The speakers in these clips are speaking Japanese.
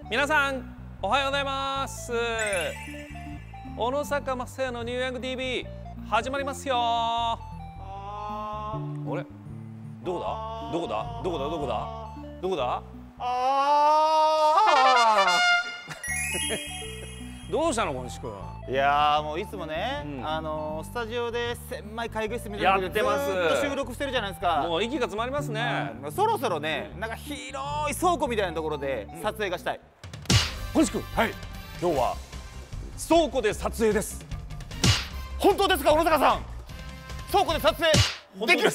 皆さんおはようございます。小野坂正也のニューヤング TV 始まりますよ。あれどこだどこだどこだどこだどこだどうしたの小西君。 いやーもういつもね、スタジオで狭い会議室みたいなところでずっと収録してるじゃないですか。 もう息が詰まりますね。 そろそろね、なんか広い倉庫みたいなところで撮影がしたい。 小西君、はい、今日は倉庫で撮影です。 本当ですか、小野坂さん。倉庫で撮影できる。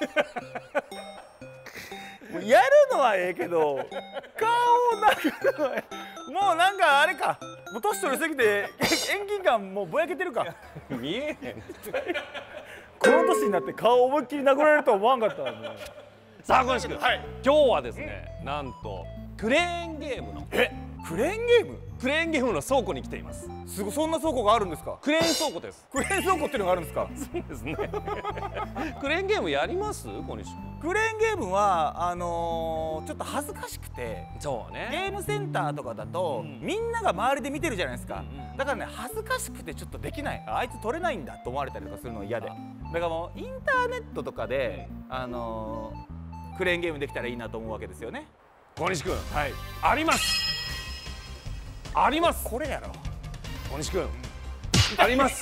やるのはええけど、顔を殴るのはもうなんかあれか、もう年取りすぎて遠近感もうぼやけてるか。 見えへん。 この年になって顔を思いっきり殴られるとは思わんかったわね。 さあ小西君、 はい、 今日はですね、なんとクレーンゲームのクレーンゲーム？ クレーンゲームの倉庫に来ています。 すごい、そんな倉庫があるんですか？ クレーン倉庫です。 クレーン倉庫っていうのがあるんですか？ そうですね。クレーンゲームやります小西君。 クレーンゲームはちょっと恥ずかしくて、 そうね、 ゲームセンターとかだと、みんなが周りで見てるじゃないですか。だからね、恥ずかしくてちょっとできない、あいつ取れないんだと思われたりとかするの嫌で、だからもうインターネットとかで、クレーンゲームできたらいいなと思うわけですよね。 小西君、 はい、 ありますあります。 これやろ小西君、あります。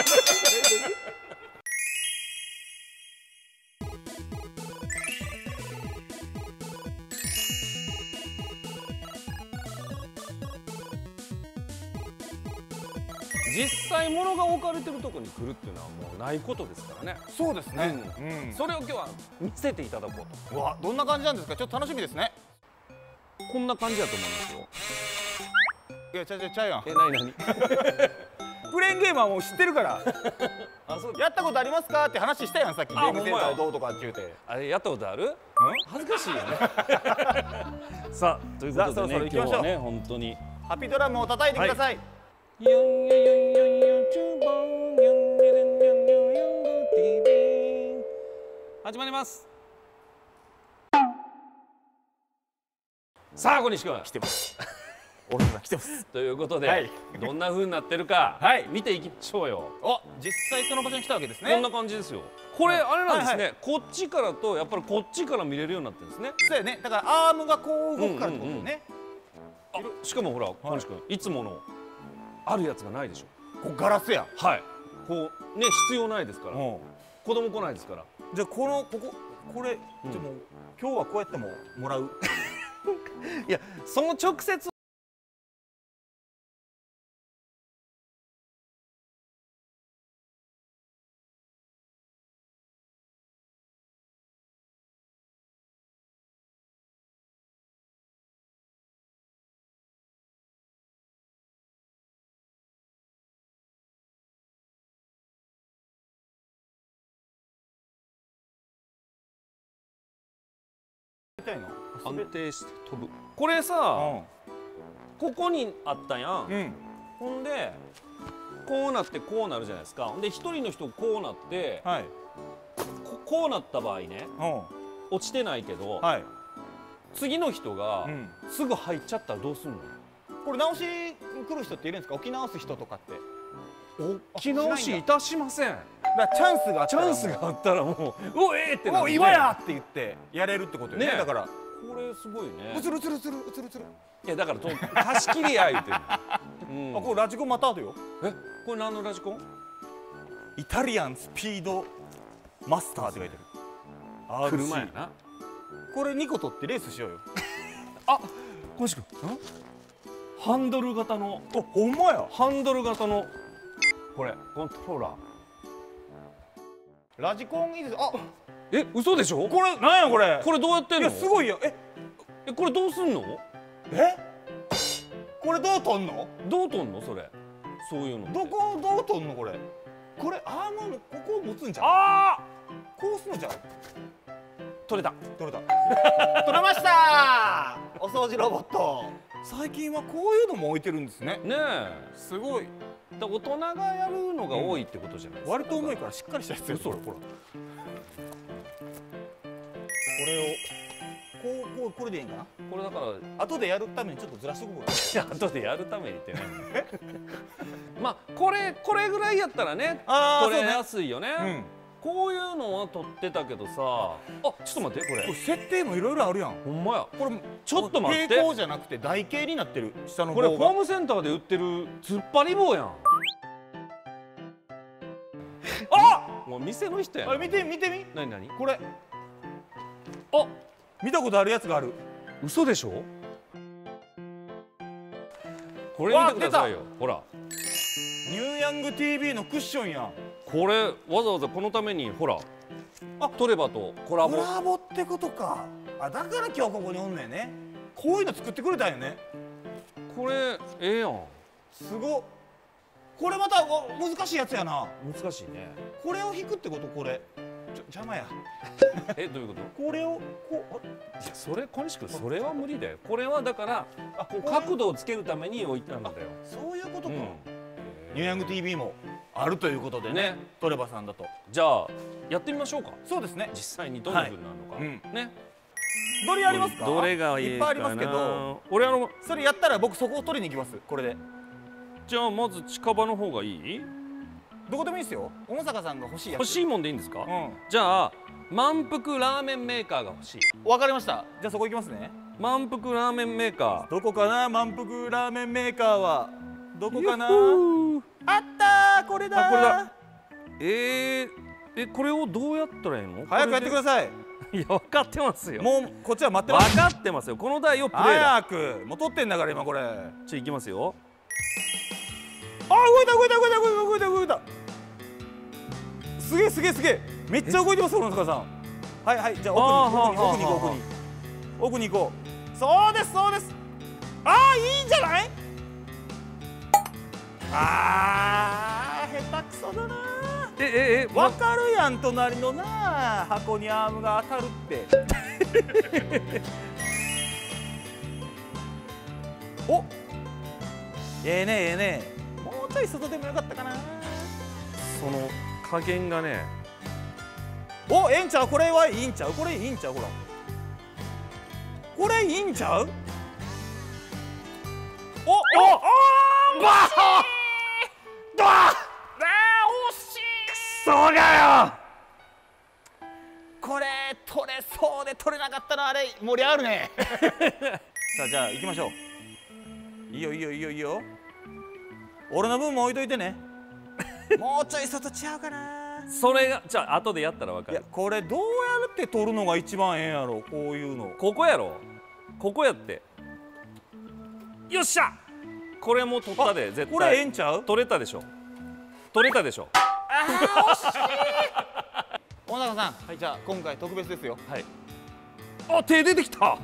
実際物が置かれてるとこに来るっていうのはもうないことですからね。 そうですね、 それを今日は見せていただこうと。 うわ、どんな感じなんですか？ちょっと楽しみですね。 こんな感じだと思いますよ。 いや、ちゃうやん。 なにクレーンゲームはもう知ってるから。 あ、そう。 やったことありますかって話したやん、さっき。ゲームセンターどうとかって言うて。 あれやったことある？恥ずかしいよね。さあ、ということでね、今日はね、本当にハピドラムを叩いてください。 始まります。さあ小西君、 来てます。小野さん来てます。 ということで、どんな風になってるか見ていきましょうよ。 あ、実際その場所に来たわけですね。 こんな感じですよ。これあれなんですね。こっちからとやっぱりこっちから見れるようになってるんですね。 そうやね。だからアームがこう動くからってことね。 しかもほら小西君、いつものあるやつがないでしょ。 こうガラスや。はい。 こうね、必要ないですから。子供来ないですから。 じゃあこれでも今日はこうやってもらう。 いや、その直接安定して飛ぶ。これさ、ここにあったやん。ほんでこうなってこうなるじゃないですか。ほんで一人の人こうなって、こうなった場合ね、落ちてないけど、次の人がすぐ入っちゃったらどうするの？ これ直しに来る人っているんですか？置き直す人とかって。 置き直しいたしません。 だからチャンスがあったらもう「おえ!」ってなって、 もう今やって言ってやれるってことよね。だからこれすごいね。 うつる。 いやだから貸し切りや言うてる。 あ、これラジコンまたあるよ。 これ何のラジコン？ イタリアンスピードマスターって書いてる。 車やな。 これ2個取ってレースしようよ。 あ、小西君、ハンドル型の。 ほんまや。 ハンドル型のこれコントローラー。 ラジコンいいです。あ、 嘘でしょ？ これなんやこれ。 これどうやってんの？ いやすごいよ。 これどうすんの？ これどう取んの？ どう取んのそれ？そういうの。 どこをどう取んのこれ？これアームのここを持つんじゃん。こうすんのじゃん。 取れた。 取れました。お掃除ロボット。最近はこういうのも置いてるんですね。 ねえ、 すごい。 大人がやるのが多いってことじゃないですか。 割と重いからしっかりしたやつや。ほら。これをこうこれでいいんかな。 これだから後でやるためにちょっとずらしとくわ。 いや後でやるためにってねまあこれぐらいやったらね取れやすいよね。こういうのは取ってたけどさ、あちょっと待って、これ設定もいろいろあるやん。 ほんまや。 これちょっと待って、 平行じゃなくて台形になってる。下の棒がこれホームセンターで売ってる突っ張り棒やん。あもう店の人やん。 あれ見てみ。 何何これあ見たことあるやつがある。 嘘でしょ。これ見てくださいよ。ほらニューヤング TV のクッションやん。 これわざわざこのためにほらトレバとコラボ。 コラボってことか。あだから今日ここにおんねんね。こういうの作ってくれたんよね。 これええやん。 すごっ。これまた難しいやつやな。 難しいね。 これを引くってこと。これ邪魔や。 えどういうこと？ これをこう。 いやそれ小西君それは無理だよ。これはだから角度をつけるために置いたんだよ。 そういうことか。ニューヤング TV もあるということでね。トレバさんだと。 じゃあやってみましょうか。 そうですね。 実際にどんな風になるのかね。 どれやりますか？ どれがいいかな。 いっぱいありますけど、 俺それやったら僕そこを取りに行きます。これで。 じゃあまず近場の方がいい？ どこでもいいですよ。小野坂さんが欲しいやつ。 欲しいもんでいいんですか？じゃあ満腹ラーメンメーカーが欲しい。 わかりました。じゃあそこ行きますね。 満腹ラーメンメーカーどこかな。満腹ラーメンメーカーはどこかな。あったー、これだ。 これだ。これをどうやったらいいの？ 早くやってください。 いや分かってますよ。 もうこっちは待ってます。 分かってますよ。この台をプレイだ。 早くもう取ってんだから今これ。 いきますよ。 あ動いた。すげえめっちゃ動いてます。小野坂さん。はいじゃあ奥に行こう。そうです。いいんじゃない。下手くそだな。わかるやん。隣のな箱にアームが当たるっておええねもうちょい外でもよかったかな。 その加減がね。 おええんちゃう。これはいいんちゃう。これいいんちゃう。ほらこれいいんちゃう。 そうだよ。 これ取れそうで取れなかったのあれ盛り上がるねさあじゃあ行きましょう。いいよ。俺の分も置いといてねもうちょい外ちゃうかな。 それがじゃあ後でやったら分かる。 いやこれどうやって取るのが一番ええんやろ。こういうのここやろ。ここやって。よっしゃ。これも取ったで絶対。 これええんちゃう。 取れたでしょ。 惜しい小野坂さん、じゃあ今回特別ですよ。 はい。あ手出てきた。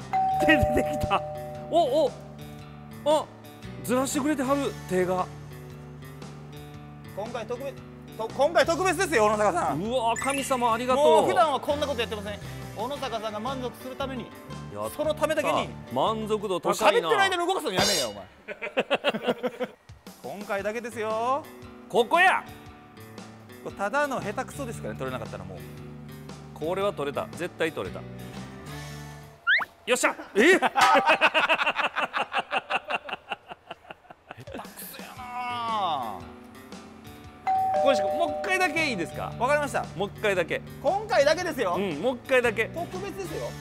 おずらしてくれてはる手が。 今回特別ですよ小野坂さん。 うわ神様ありがとう。 もう普段はこんなことやってません。小野坂さんが満足するためにそのためだけに満足度高いな。 喋ってる間に動かすのやめえよお前今回だけですよ。 ここや。 ただの下手くそですからね。取れなかったらもうこれは取れた。絶対取れた。よっしゃ。下手くそやな。 小西君もう一回だけいいですか。 わかりました。 もう一回だけ。 今回だけですよ。 もう一回だけ。 特別ですよ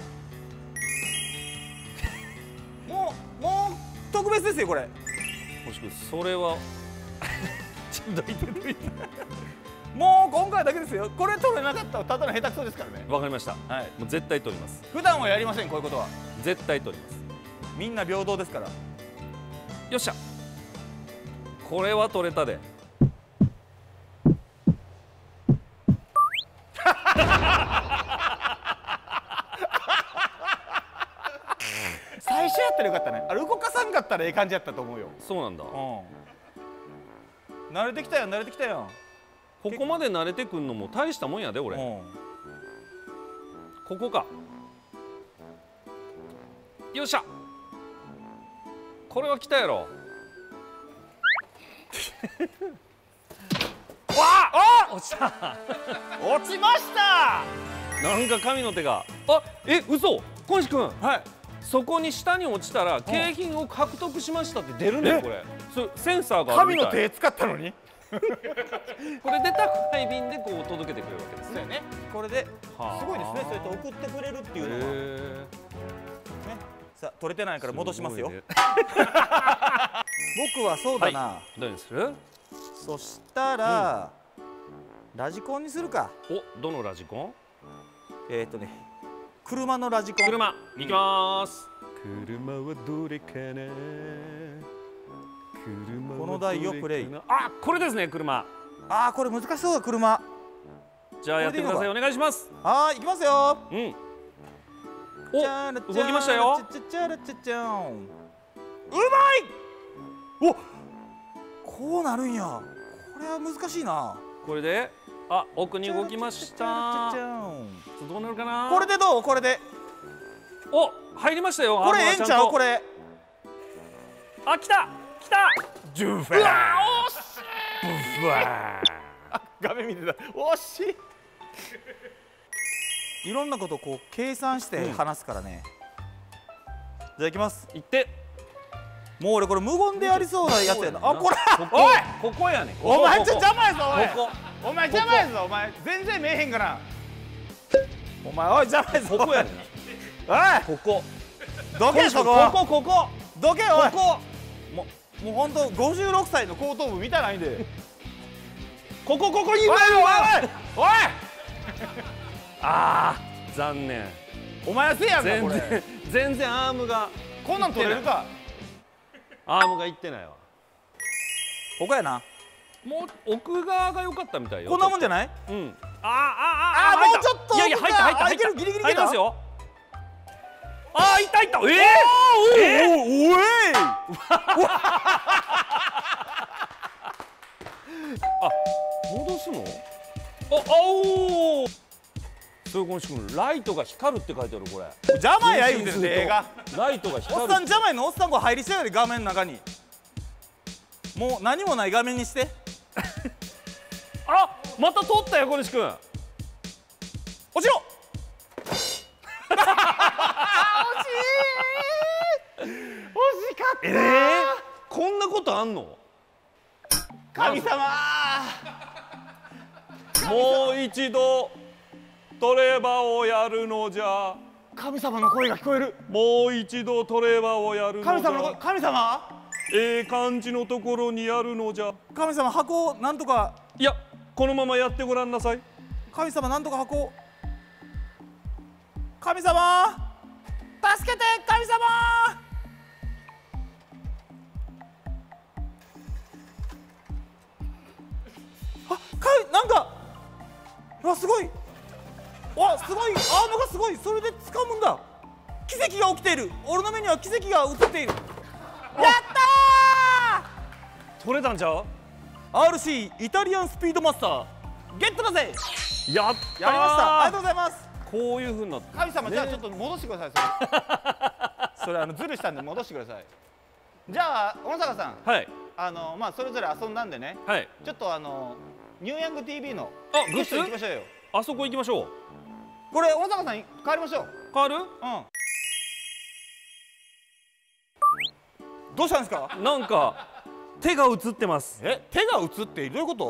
もう特別ですよこれ。 小西君それはちょっとどいてもう今回だけですよ。これ取れなかったらただの下手くそですからね。 わかりました。 はい。 もう絶対取ります。 普段はやりませんこういうことは。 絶対取ります。 みんな平等ですから。 よっしゃ。これは取れたで。 最初やったらよかったね。あれ動かさんかったらええ感じやったと思うよ。 そうなんだ。 慣れてきたよ。 ここまで慣れてくんのも大したもんやで俺。ここか。よっしゃ。これは来たやろ。落ちた。 落ちました。 なんか神の手が。嘘。 小西君、 はい。 そこに下に落ちたら景品を獲得しましたって出るねこれ。センサーがあるみたい。 神の手使ったのに。 これで宅配便でこう届けてくれるわけですね。 ね。これですごいですね。そうやって送ってくれるっていうのは。ね。さあ取れてないから戻しますよ。僕はそうだな。 どうにする？ そしたらラジコンにするか。 お、どのラジコン？ 車のラジコン。 車、行きます。車はどれかな。 この台をプレイ。 あ、これですね、車。 あ、これ難しそうだ、車。 じゃあやってください。お願いします。 はい、行きますよ。 うん。お、動きましたよ。うまい。 お、こうなるんや。これは難しいな。 これで、あ、奥に動きました。どうなるかな。 これでどう？これで。 お、入りましたよ。 これええんちゃう？これ。 あ、来た。来た。ジューフェー。うわ、惜しい。ブワー。 画面見てた。惜しい。いろんなことをこう計算して話すからね。じゃあ行きます。 行って。 もう俺これ無言でやりそうなやつやな。あ、これ。 おい。ここやね。 お前ちょっと邪魔やぞ。 ここ。 お前邪魔やぞ。お前全然見えへんから。お前おい邪魔やぞ。 ここやねん。 おい。 ここ。 どけそこ。 ここ。 どけおい。 ここ。 もう本当56歳の後頭部見たないんで。 ここ今よ。 おい。 ああ、残念。 お前はせやんかこれ。 全然アームがこんなん取れるか。 アームがいってないわ。 ここやな。 もう奥側が良かったみたいよ。 こんなもんじゃない？ うん。 あ、もうちょっと。 いやいや、入った。 いける、ギリギリ入りますよ。ああ、いった。おえ。あ、戻すの？おお。そういう小西君、ライトが光るって書いてあるこれ。 邪魔や言うてる映画。 ライトが光る。 おっさん邪魔やの。おっさんこう入りしたより画面の中に。もう何もない画面にして。 あ、また通ったよ小西君。 落ちろ。惜しかった。 こんなことあんの？ 神様。 もう一度トレバをやるのじゃ。 神様の声が聞こえる。 もう一度トレバをやるのじゃ。 神様の声。神様。 漢字のところにやるのじゃ。 神様箱をなんとか。 いや、このままやってごらんなさい。 神様なんとか箱を。神様助けて。神様。なんか、わ、すごい。わ、すごい。アームがすごい。それで掴むんだ。奇跡が起きている。俺の目には奇跡が映っている。やったー。取れたんちゃう？ RC イタリアンスピードマスターゲットだぜ。 やったー。 やりました。ありがとうございます。 こういう風になって。 神様、じゃあちょっと戻してください。それズルしたんで戻してください。じゃあ小野坂さん。 はい。 まあそれぞれ遊んだんでね。 はい。 ちょっとニューヤング TV のグッズ行きましょうよ。 あそこ行きましょう。 これ小野坂さん変わりましょう。 変わる？ どうしたんですか？ なんか手が映ってます。 手が映ってどういうこと？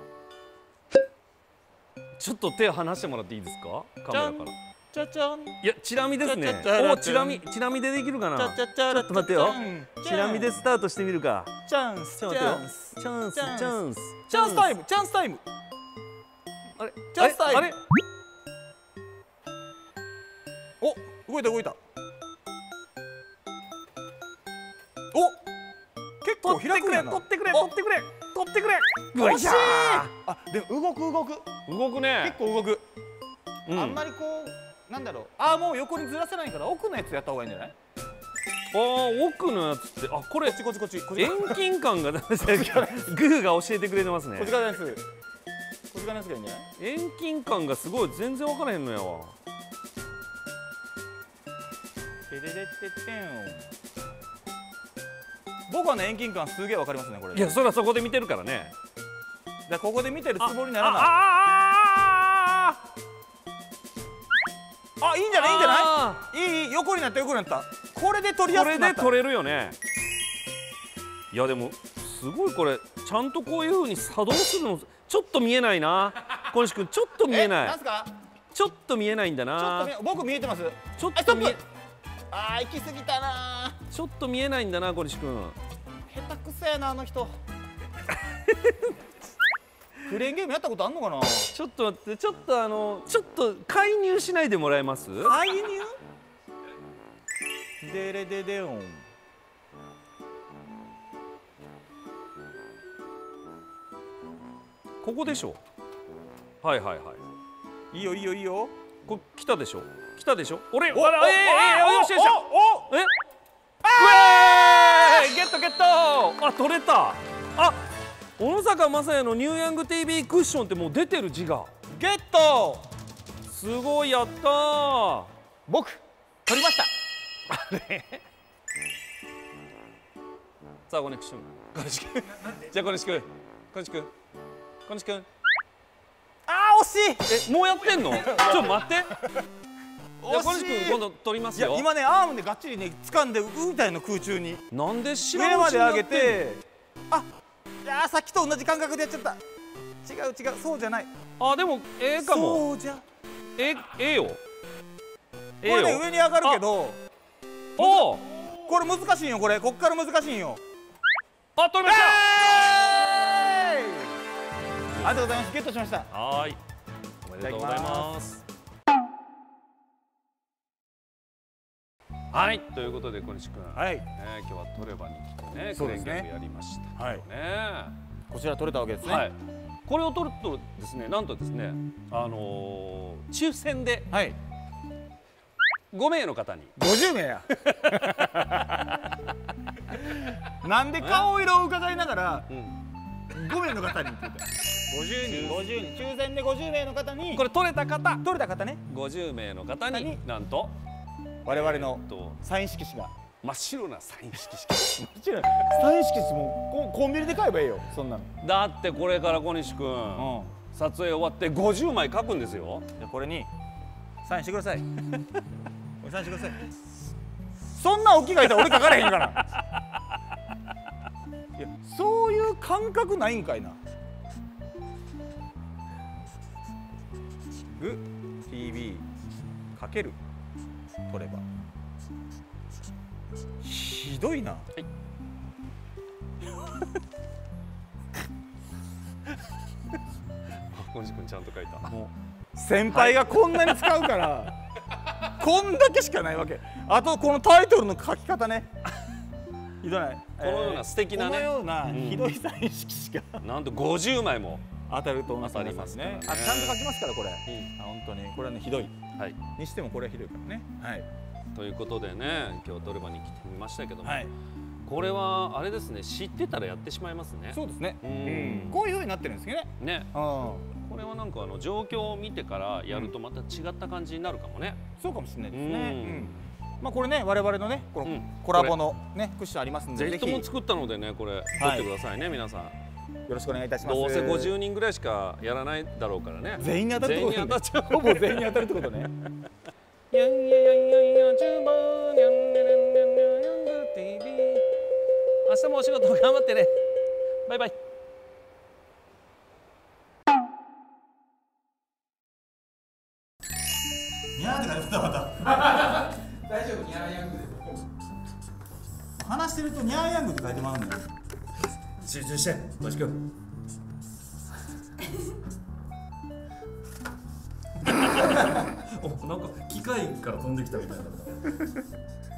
ちょっと手離してもらっていいですか？カメラから。 ちゃちゃん。 いや、チラ見ですね。お、チラ見でできるかな。ちょっと待ってよ。チラ見でスタートしてみるか。 チャンス、チャンス、 チャンス、チャンス、 チャンスタイム、チャンスタイム。 あれ、 チャンスタイム。 あれ。 お、動いた動いた。お、結構開くやな。 取ってくれ、取ってくれ、取ってくれ。 惜しい。あ、でも動く。 動くね。 結構動く。あんまりこうなんだろう。あ、もう横にずらせないから奥のやつやった方がいいんじゃない？ 奥のやつって、あ、これこっち遠近感がグーが教えてくれてますね。 こっち側のやつがいいんじゃない？ 遠近感がすごい、全然分からへんのやわ。 僕はね、遠近感すげえ分かりますねこれ。 いや、それはそこで見てるからね。 じゃあここで見てるつもりにならない。 あ、いいんじゃないいいんじゃないいい横になった横になった。これで取りやすくなった。 これで取れるよね。いやでもすごいこれちゃんとこういう風に作動するのちょっと見えないな。小西君ちょっと見えない。 なんすか？ ちょっと見えないんだな。 僕見えてます。 ちょっと見え。 あー行き過ぎたな。 ちょっと見えないんだな小西君。 下手くそやなあの人。クレーンゲームやったことあんのかな。 ちょっと待ってちょっと介入しないでもらえます？ 介入？デレデデオン。 ここでしょ。はいはいはい。 いいよいいよいいよ。 これ来たでしょ。来たでしょ。俺よしよしよし。ゲットゲット。あ取れた。あ小野坂雅也のニューヤング TV クッションってもう出てる字が。 ゲット。 すごいやったー。 僕取りました。 さあ小西君。じゃあ小西君。小西君。 あー惜しい。 もうやってんの？ちょっと待って。じゃあ小西君今度取りますよ。 今ねアームでがっちりね掴んで浮いたの空中に。 なんで知らん上まで上げて。あ、いやさっきと同じ感覚でやっちゃった。違うそうじゃない。 あでもええかも。 そうじゃ。 ええよ。 これね上に上がるけど。 おお。これ難しいよこれ。こっから難しいよ。 あ取りました。 ありがとうございます。ゲットしました。 はい。おめでとうございます。はい、ということで小西君、はい、今日はトレバに来てね、クレーンゲームやりましたね。 こちら取れたわけですね。 はい。これを取るとですね、なんとですね、抽選で5名の方に。 50名や。なんで顔色を伺いながら5名の方にって言った。50人抽選で50名の方に。 これ取れた方ね。 50名の方になんと。 我々のサイン色紙が真っ白なサイン色紙。 サイン色紙もコンビニで買えばいいよそんなの。 だってこれから小西君、撮影終わって50枚書くんですよ。 じゃこれにサインしてください。これサインしてください。そんな大きい書いたら俺書かれへんから。いやそういう感覚ないんかいな。グ TV かける取ればひどいな。はい。 小西君ちゃんと書いた。 もう先輩がこんなに使うから、こんだけしかないわけ。あとこのタイトルの書き方ね。ひどい。 このような素敵なね。 このようなひどいサイン色しか。 なんと50枚も当たると思いますね。ちゃんと書きますからこれ。本当にこれはねひどい。はい。にしてもこれはひどいからね。はい。 ということでね、今日トレバに来てみましたけども、これはあれですね、知ってたらやってしまいますね。 そうですね。こういう風になってるんですけどね。 ね。これはなんか状況を見てからやるとまた違った感じになるかもね。 そうかもしれないですね。まあこれね我々のねこのコラボのねクッションありますんで、 ぜひとも作ったのでねこれ取ってくださいね皆さん。 よろしくお願いいたします。 どうせ50人ぐらいしかやらないだろうからね。 全員に当たるってことね。ほぼ全員に当たるってことね。 明日もお仕事頑張ってね。バイバイ。 ニャーって書いてたまた。大丈夫ニャーヤングで。話してるとニャーヤングって書いてまうのよ。 集中して、小西君。お、なんか機械から飛んできたみたいな。